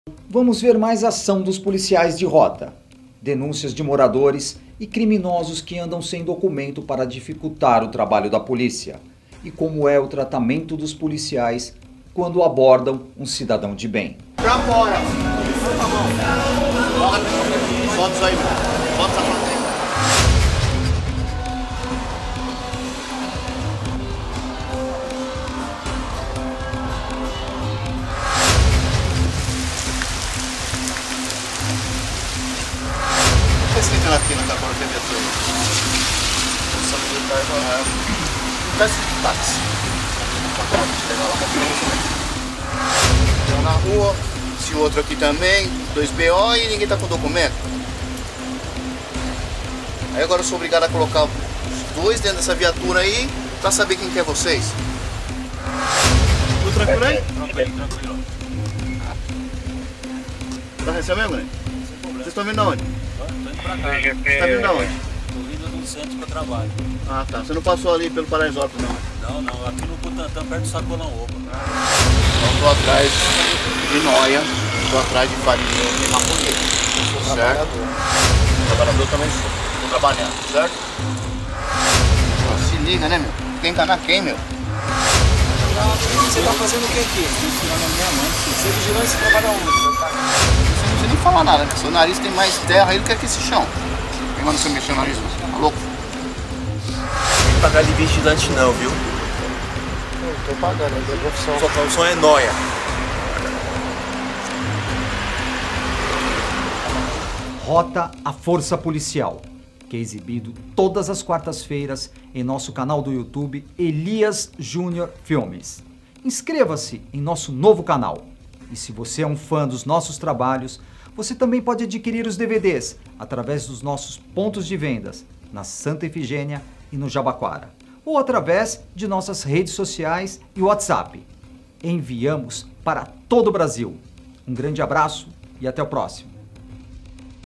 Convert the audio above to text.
Vamos ver mais ação dos policiais de rota, denúncias de moradores e criminosos que andam sem documento para dificultar o trabalho da polícia, e como é o tratamento dos policiais quando abordam um cidadão de bem. Pra fora! Solta isso aí, solta essa plateia. Escrito aqui na Capora TV toda. Só militar não tá escrito táxi. Pegar lá pra na rua, esse outro aqui também, 2 BO e ninguém tá com documento. Aí agora eu sou obrigado a colocar os dois dentro dessa viatura aí pra saber quem que é vocês. Tudo tranquilo aí? Tranquilo. Tá recebendo, né? Vocês estão vindo aonde? Pra cá. Você tá vindo aonde? Tô vindo do centro para trabalho. Ah tá, você não passou ali pelo Paraisópolis não? Não, aqui no Butantã, perto do Sacolão Opa. Então tô atrás de Noia, tô atrás de Farinha e Maconheiro. Sou trabalhador. Trabalhador também sou trabalhando, certo? Se liga, né, meu? Quem enganar quem, meu? Você tá fazendo o que aqui? Ensinando a minha mãe. Você é vigilante, você trabalha onde? Você não precisa nem falar nada, né? Seu nariz tem mais terra aí do que aqui esse chão. Quem manda você mexer o nariz? Tá louco? Não tem pagar de vigilante não, viu? Não tô pagando, é profissão. Sua profissão é nóia. Rota a Força Policial, que é exibido todas as quartas-feiras em nosso canal do YouTube Elias Júnior Filmes. Inscreva-se em nosso novo canal. E se você é um fã dos nossos trabalhos, você também pode adquirir os DVDs através dos nossos pontos de vendas na Santa Efigênia e no Jabaquara, ou através de nossas redes sociais e WhatsApp. Enviamos para todo o Brasil. Um grande abraço e até o próximo.